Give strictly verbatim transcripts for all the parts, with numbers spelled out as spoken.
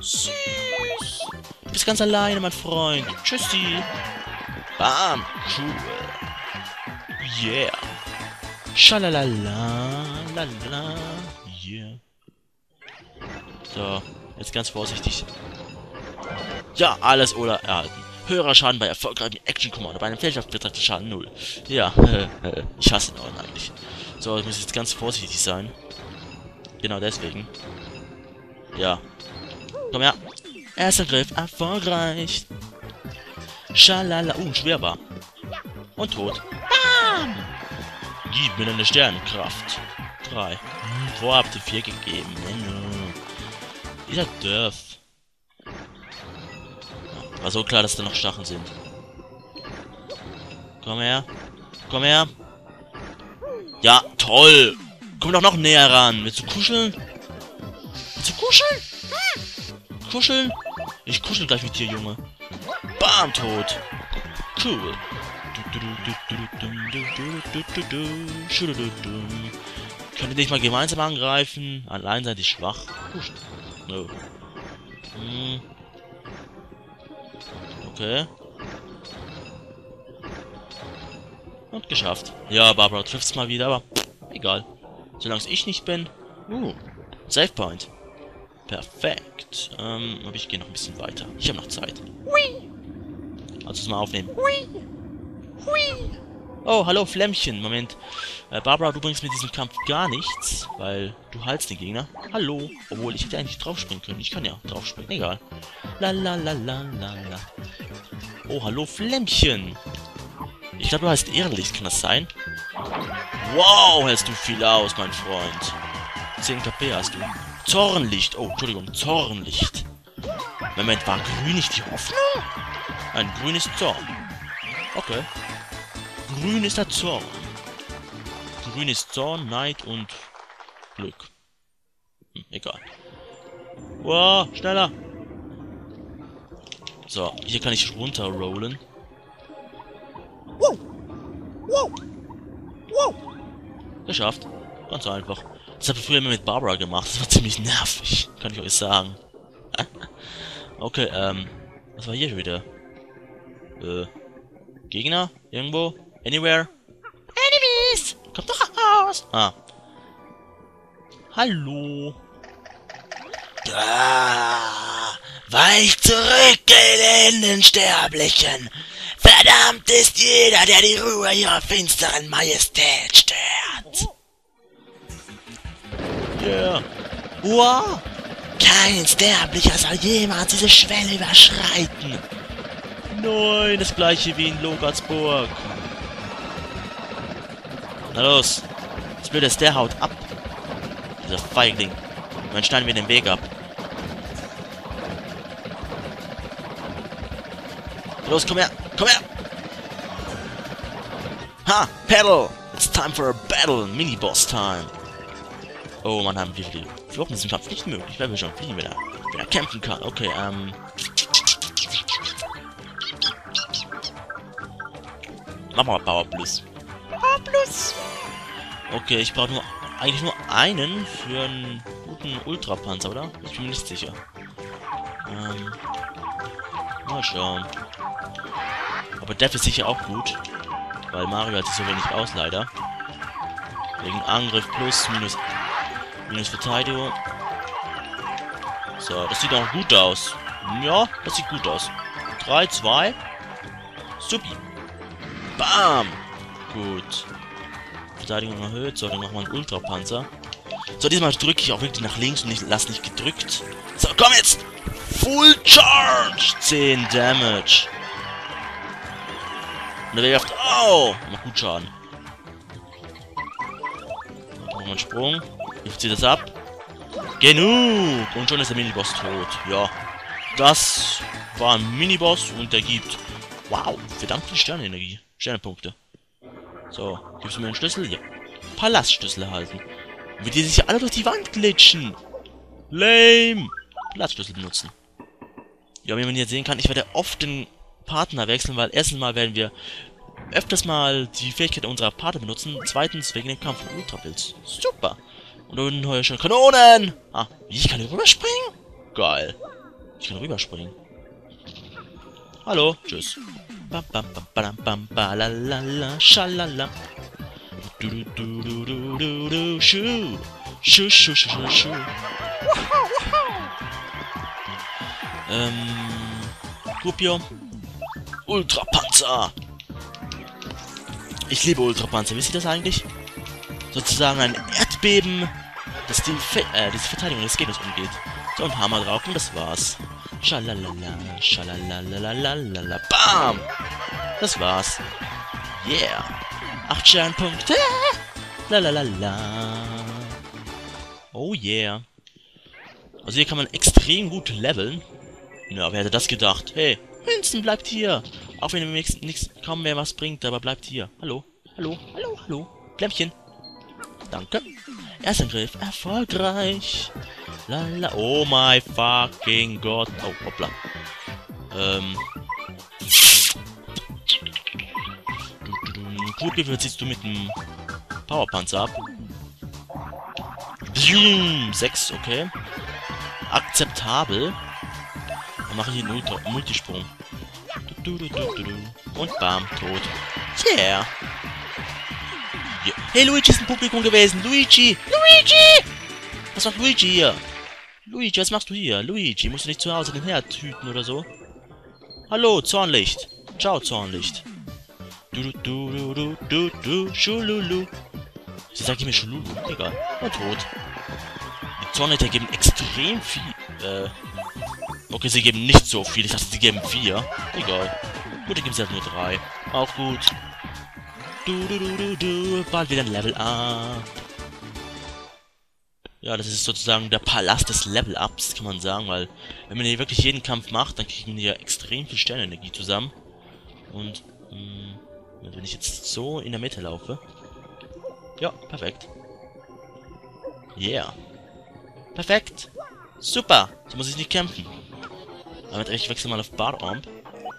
Süß. Du bist ganz alleine, mein Freund. Tschüssi. Bam. Cool. Yeah. Schalalala. Lalala. Yeah. So, jetzt ganz vorsichtig. Ja, alles oder erhalten. Höherer Schaden bei erfolgreichem Action-Kommando. Bei einem Fehlschaft betrachtet Schaden null. Ja, ich hasse ihn auch eigentlich. So, ich muss jetzt ganz vorsichtig sein. Genau deswegen. Ja. Komm her. Erster Griff erfolgreich. Schalala. Uh, schwerbar. Und tot. Bam! Gib mir deine Sternenkraft. Drei. Hm, vorher habt ihr vier gegeben. Dieser Dörf. War so klar, dass da noch Stacheln sind. Komm her. Komm her. Ja, toll. Komm doch noch näher ran. Willst du kuscheln? Willst du kuscheln? Hm. Kuscheln? Ich kuschel gleich mit dir, Junge. Bam, tot. Cool. Könnt ihr nicht mal gemeinsam angreifen? Allein seid ihr schwach. No. Hm. Okay. Und geschafft. Ja, Barbara trifft's mal wieder, aber egal. Solange es ich nicht bin. Uh, Save Point. Perfekt. Ähm, aber ich gehe noch ein bisschen weiter. Ich habe noch Zeit. Hui. Also es mal aufnehmen. Hui. Hui. Oh, hallo Flämmchen. Moment. Äh, Barbara, du bringst mit diesem Kampf gar nichts, weil du heilst den Gegner. Hallo. Obwohl, ich hätte eigentlich draufspringen können. Ich kann ja draufspringen. Egal. La la la la la la. Oh, hallo Flämmchen. Ich glaube, du heißt Ehrenlicht. Kann das sein? Wow, hältst du viel aus, mein Freund. zehn K P hast du. Zornlicht. Oh, Entschuldigung. Zornlicht. Moment, war grün nicht die Hoffnung? Ein grün ist Zorn. Okay. Grün ist der Zorn. Grün ist Zorn, Neid und Glück. Hm, egal. Wow, schneller. So, hier kann ich runterrollen. Wow. Wow. Wow. Geschafft. Ganz einfach. Das habe ich früher immer mit Barbara gemacht. Das war ziemlich nervig. Kann ich euch sagen. Okay, ähm. Was war hier schon wieder? Äh. Gegner? Irgendwo? Anywhere? Enemies! Kommt doch raus! Ah. Hallo. Ah, weich zurück, elenden Sterblichen! Verdammt ist jeder, der die Ruhe ihrer finsteren Majestät stört! Yeah. Wow! Kein Sterblicher soll jemals diese Schwelle überschreiten! Nein, das gleiche wie in Logatsburg. Na los. Das Blöde ist, der haut ab. Dieser Feigling. Und dann schneiden wir den Weg ab. Los, komm her. Komm her. Ha, Paddle. It's time for a battle. Mini-Boss time. Oh, man, haben wir viele Fluchten in diesem Kampf nicht möglich. Wer will schon fliegen, wenn er, wenn er kämpfen kann. Okay, ähm... Machen wir mal Power Plus. Power Plus! Okay, ich brauche nur eigentlich nur einen für einen guten Ultrapanzer, oder? Ich bin mir nicht sicher. Ähm, mal schauen. Aber Def ist sicher auch gut. Weil Mario hat sich so wenig aus, leider. Wegen Angriff plus, minus, minus Verteidigung. So, das sieht auch gut aus. Ja, das sieht gut aus. drei, zwei. Supi. Bam! Gut. Verteidigung erhöht. So, dann machen wir einen Ultrapanzer. So, diesmal drücke ich auch wirklich nach links und ich lasse nicht gedrückt. So, komm jetzt! Full Charge! zehn Damage. Und der werft. Oh! Macht gut Schaden. Machen wir einen Sprung. Ich ziehe das ab. Genug! Und schon ist der Miniboss tot. Ja. Das war ein Miniboss und der gibt. Wow, verdammt viel Sternenenergie. Sternepunkte. So, gibst du mir einen Schlüssel? Ja. Palastschlüssel erhalten. Wie die sich ja alle durch die Wand glitschen. Lame. Palastschlüssel benutzen. Ja, wie man hier sehen kann, ich werde oft den Partner wechseln, weil erstens mal werden wir öfters mal die Fähigkeit unserer Partner benutzen. Zweitens wegen dem Kampf von Ultrapilz. Super. Und unten höre ich schon Kanonen. Ah, wie, ich kann hier rüberspringen? Geil. Ich kann rüberspringen. Hallo. Tschüss. Bam, bam, bam, bam, bam, balalala, schalala. Du, du, du, du, du, du, du, schu. Schu, schu, schu, schu, schu. Ähm. Scorpio. Ultrapanzer. Ich liebe Ultrapanzer. Wisst ihr das eigentlich? Sozusagen ein Erdbeben, das die, Fe äh, diese Verteidigung des Gegners umgeht. So, ein Hammer drauf und das war's. Schalalala, schalalalalala, bam! Das war's. Yeah! Acht Sternpunkte! Lalalala. Oh yeah. Also hier kann man extrem gut leveln. Ja, wer hätte das gedacht? Hey, Winston bleibt hier! Auch wenn mir nichts kaum mehr was bringt, aber bleibt hier. Hallo? Hallo? Hallo? Hallo? Blämmchen. Danke. Erstangriff erfolgreich. Lala. Oh my fucking God. Oh, hoppla. Ähm. Gut, wie viel ziehst du mit dem Powerpanzer ab? sechs, okay. Akzeptabel. Dann mache ich einen Ultra Multisprung. Und bam, tot. Yeah. yeah. Hey, Luigi ist im Publikum gewesen. Luigi! Luigi! Was macht Luigi hier? Luigi, was machst du hier? Luigi, musst du nicht zu Hause den Herd hüten oder so? Hallo, Zornlicht. Ciao, Zornlicht. Du, du, du, du, du, du, Schululu. Sie sagt mir Schululu. Egal. Und tot. Die Zornlichter geben extrem viel. Äh. Okay, sie geben nicht so viel. Ich dachte, sie geben vier. Egal. Gut, dann geben sie halt nur drei. Auch gut. Du, du, du, du, du. Bald wieder ein Level up. Ja, das ist sozusagen der Palast des Level-Ups, kann man sagen, weil wenn man hier wirklich jeden Kampf macht, dann kriegt man hier extrem viel Sternenergie zusammen. Und mh, wenn ich jetzt so in der Mitte laufe. Ja, perfekt. Yeah. Perfekt. Super. So muss ich nicht kämpfen. Damit ich wechsle mal auf Bararm.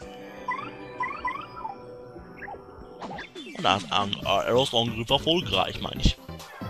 Und da ist ein Angriff erfolgreich, meine ich.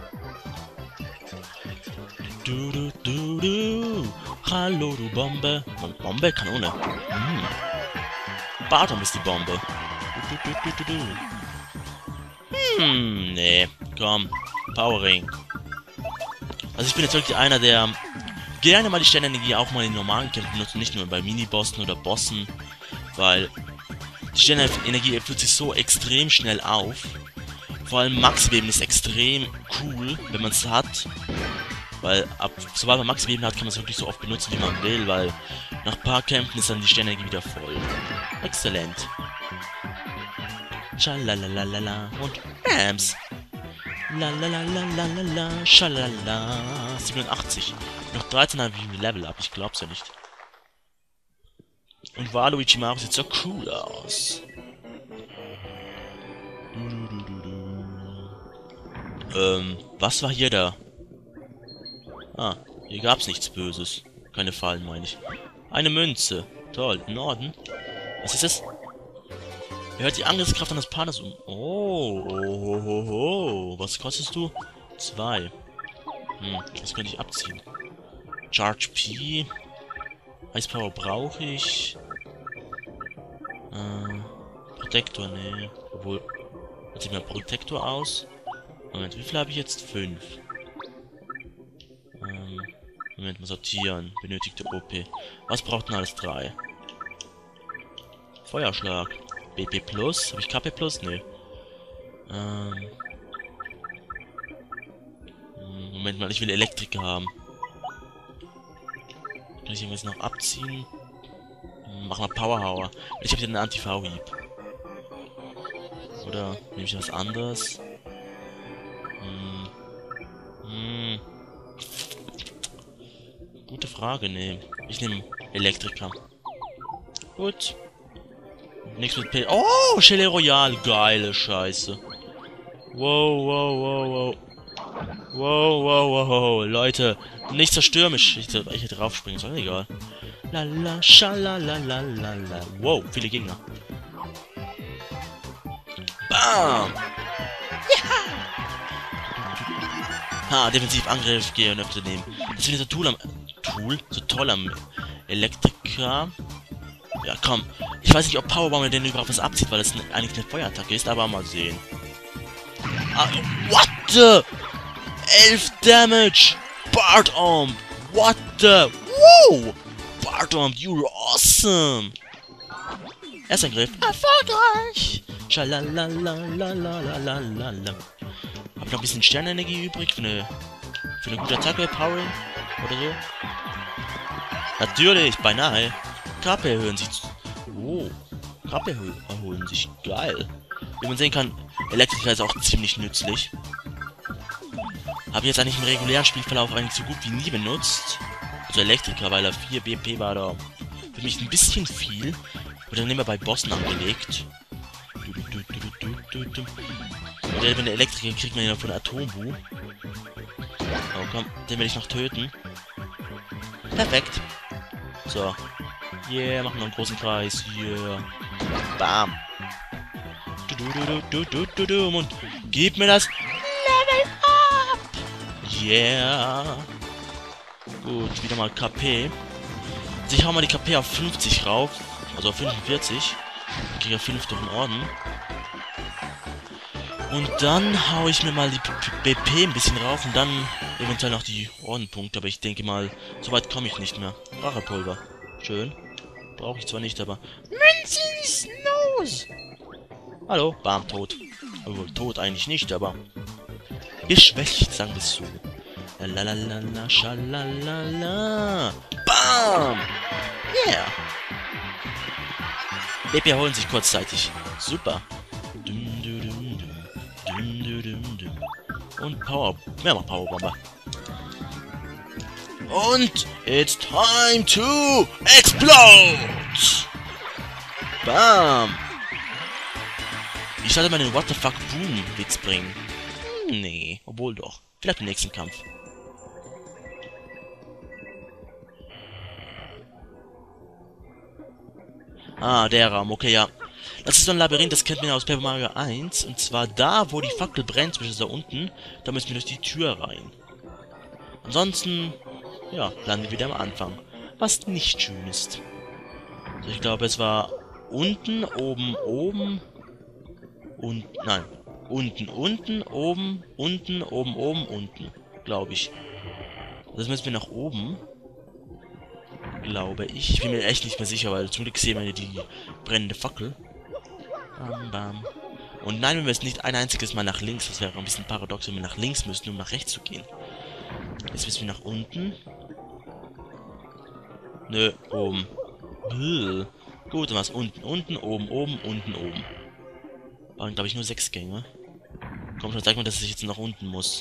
Du, du, du, du. Hallo, du Bombe. Bombe? Kanone. Hm. Bartom ist die Bombe. Du, du, du, du, du. Hm, nee. Komm. Powering. Also ich bin jetzt wirklich einer, der gerne mal die Sternenergie auch mal in normalen Kämpfen benutzt und nicht nur bei Minibossen oder Bossen. Weil die Sternenergie erfüllt sich so extrem schnell auf. Vor allem Maxbeben ist extrem cool, wenn man es hat. Weil, ab, sobald man Maxbeben hat, kann man es wirklich so oft benutzen, wie man will, weil nach ein paar Kämpfen ist dann die Sternenergie wieder voll. Exzellent. Schalalalala und Bams. Lalalalalala, schalala. siebenundachtzig. Noch dreizehn habe ich ein Level ab, ich glaub's ja nicht. Und Waluigi Mario sieht so cool aus. Du, du, du, du. Ähm, was war hier da? Ah, hier gab's nichts Böses. Keine Fallen, meine ich. Eine Münze. Toll. Norden. Was ist das? Erhöht die Angriffskraft an das Partners um. Oh, oh, oh, oh, oh. Was kostest du? Zwei. Hm, das könnte ich abziehen. Charge P. Eispower brauche ich. Äh, Protektor, ne. Obwohl, jetzt sieht mein Protektor aus. Moment, wie viel habe ich jetzt? Fünf. Ähm, Moment, mal sortieren. Benötigte O P. Was braucht denn alles drei? Feuerschlag. B P Plus. Habe ich K P Plus? Nee. Ähm. Moment mal, ich will Elektriker haben. Kann ich irgendwas noch abziehen? Mach mal Powerhour. Ich habe hier einen Anti-V-Hieb. Oder nehme ich was anderes? Hm. Hm. Gute Frage, ne. Ich nehme Elektriker. Gut. Nichts mit P. Oh, Chalet Royal. Geile Scheiße. Wow, wow, wow, wow. Wow, wow, wow. Leute, nicht zerstörmisch. Ich, ich hätte raufspringen sollen, egal. Lala, schalalalala. Wow, viele Gegner. Bam! Ja! Ha, Defensivangriff, G und F zu nehmen. Das finde ich so toll am... Tool? So toll am Elektriker. Ja, komm. Ich weiß nicht, ob Powerbomb denn überhaupt was abzieht, weil es eigentlich eine Feuerattacke ist, aber mal sehen. Ah, what the? elf Damage! Bartomp! What the? Wow! Bartomp, you're awesome! Erster Angriff. Erfolgreich! Schalalalalalalalala. Hab noch ein bisschen Sternenergie übrig für eine, für eine gute Attacke, Powering oder so. Natürlich, beinahe. K P erhöhen sich. Oh, K P erholen sich. Geil. Wie man sehen kann, Elektriker ist auch ziemlich nützlich. Habe ich jetzt eigentlich im regulären Spielverlauf eigentlich so gut wie nie benutzt. Also Elektriker, weil er vier B P war da für mich ein bisschen viel. Wird dann immer bei Bossen angelegt. Und wenn der Elektriker kriegt man ja von Atombu. Oh komm, den will ich noch töten. Perfekt. So. Yeah, machen wir einen großen Kreis. Yeah. Bam. Und gib mir das Level up. Yeah. Gut, wieder mal K P. Also ich hau mal die K P auf fünfzig rauf. Also auf fünfundvierzig. Ich kriege auf viel Luft durch den Orden. Und dann hau ich mir mal die B P ein bisschen rauf und dann eventuell noch die Ordenpunkte. Aber ich denke mal, so weit komme ich nicht mehr. Rachepulver. Schön. Brauche ich zwar nicht, aber... Münzis Nose! Hallo? Bam, tot. Obwohl, tot eigentlich nicht, aber... geschwächt, sagen wir es so. Lalalala, schalalala. Bam! Yeah! B P erholen sich kurzzeitig. Super. Dum, dum, dum, dum, dum, dum, dum. Und Power... Mehr noch Powerbomber. Und it's time to explode! Bam! Ich sollte mal den What the fuck Boom Witz bringen. Hm, nee, obwohl doch. Vielleicht im nächsten Kampf. Ah, der Raum, okay, ja. Das ist so ein Labyrinth, das kennt man ja aus Paper Mario eins. Und zwar da, wo die Fackel brennt, zwischen da unten. Da müssen wir durch die Tür rein. Ansonsten... ja, landen wir wieder am Anfang. Was nicht schön ist. Also ich glaube, es war unten, oben, oben. Und, nein. Unten, unten, oben, unten, oben, oben, unten. Glaube ich. Das müssen wir nach oben. Glaube ich. Ich bin mir echt nicht mehr sicher, weil zum Glück sehen wir die brennende Fackel. Bam, bam. Und nein, wenn wir jetzt nicht ein einziges Mal nach links. Das wäre ein bisschen paradox, wenn wir nach links müssten, um nach rechts zu gehen. Jetzt müssen wir nach unten. Nö, oben. Bäh. Gut, dann was unten, unten, oben, oben, unten, oben. Waren, glaube ich, nur sechs Gänge. Komm schon, sag mal, dass ich jetzt nach unten muss.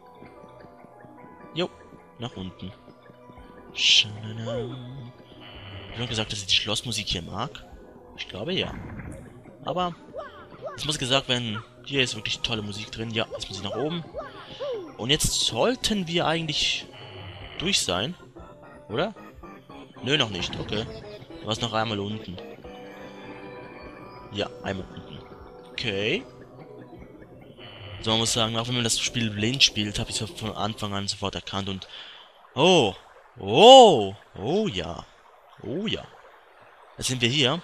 Jo, nach unten. Schalala. Ich habe gesagt, dass ich die Schlossmusik hier mag. Ich glaube, ja. Aber es muss gesagt werden, hier ist wirklich tolle Musik drin. Ja, jetzt muss ich nach oben. Und jetzt sollten wir eigentlich durch sein. Oder? Nö, noch nicht. Okay. Du warst noch einmal unten. Ja, einmal unten. Okay. So, man muss sagen, auch wenn man das Spiel blind spielt, habe ich es von Anfang an sofort erkannt und... Oh! Oh! Oh ja. Oh ja. Jetzt sind wir hier.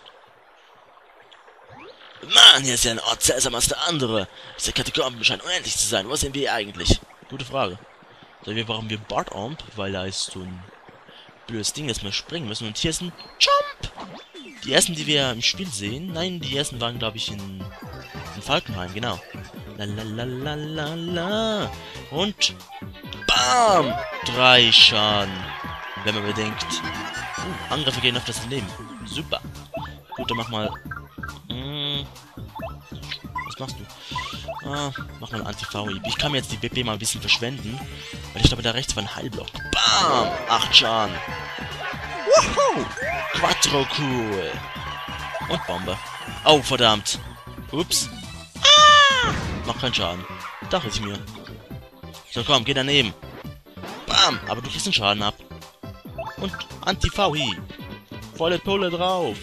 Mann, hier ist ja ein Ort seltsamer als der andere. Diese Katakomben scheinen unendlich zu sein. Wo sind wir hier eigentlich? Gute Frage. So, wir brauchen wir Bartomp, weil da ist so ein blödes Ding, dass wir springen müssen. Und hier ist ein Jump! Die ersten, die wir im Spiel sehen, nein, die ersten waren, glaube ich, in, in Falkenheim, genau. Lalalala. Und BAM! Drei Schaden. Wenn man bedenkt. Uh, Angriffe gehen auf das Leben. Super. Gut, dann mach mal. Hm, was machst du? Ah, mach mal Anti-V I. Ich kann mir jetzt die B P mal ein bisschen verschwenden. Weil ich glaube, da rechts war ein Heilblock. BAM! Acht Schaden. Woohoo! Quattro cool. Und Bombe. Oh, verdammt. Ups. Ah! Macht keinen Schaden. Dachte ich mir. So, komm, geh daneben. Bam! Aber du kriegst den Schaden ab. Und Anti-V I. Volle Pulle drauf.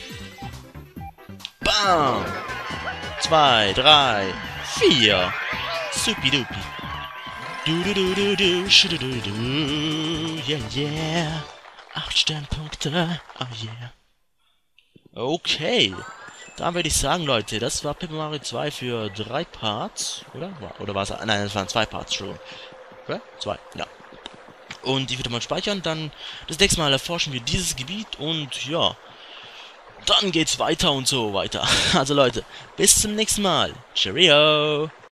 Bam! Zwei, drei, vier. Supi-dupi. Du du du du du du du du. Yeah, yeah. Acht Sternpunkte. Oh yeah. Okay. Dann würde ich sagen, Leute, das war Paper Mario zwei für drei Parts, oder? Oder war es... Nein, das waren zwei Parts schon. Okay? Zwei, ja. Und die würde man speichern, dann das nächste Mal erforschen wir dieses Gebiet und ja, dann geht's weiter und so weiter. Also Leute, bis zum nächsten Mal. Cheerio!